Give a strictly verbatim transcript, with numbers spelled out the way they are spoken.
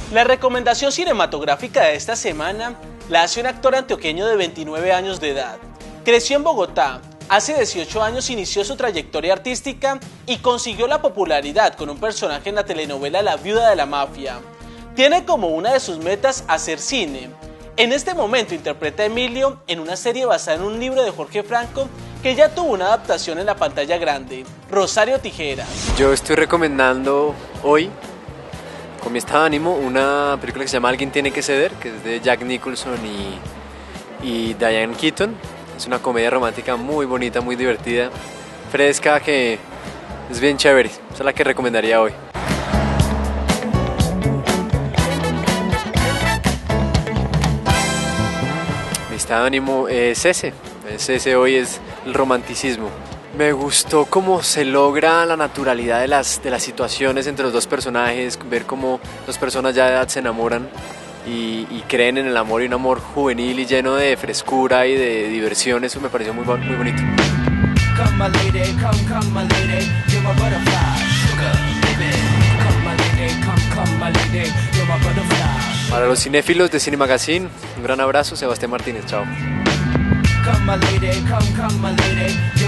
La recomendación cinematográfica de esta semana la hace un actor antioqueño de veintinueve años de edad. Creció en Bogotá, hace dieciocho años inició su trayectoria artística y consiguió la popularidad con un personaje en la telenovela La Viuda de la Mafia. Tiene como una de sus metas hacer cine. En este momento interpreta a Emilio en una serie basada en un libro de Jorge Franco que ya tuvo una adaptación en la pantalla grande, Rosario Tijeras. Yo estoy recomendando hoy, con mi estado de ánimo, una película que se llama Alguien tiene que ceder, que es de Jack Nicholson y, y Diane Keaton. Es una comedia romántica muy bonita, muy divertida, fresca, que es bien chévere. Esa es la que recomendaría hoy. Mi estado de ánimo es ese, es ese hoy, es el romanticismo. Me gustó cómo se logra la naturalidad de las, de las situaciones entre los dos personajes, ver cómo dos personas ya de edad se enamoran y, y creen en el amor, y un amor juvenil y lleno de frescura y de diversión. Eso me pareció muy, muy bonito. Para los cinéfilos de Cine Magazine, un gran abrazo, Sebastián Martínez, chao. Come my lady, come, come my lady.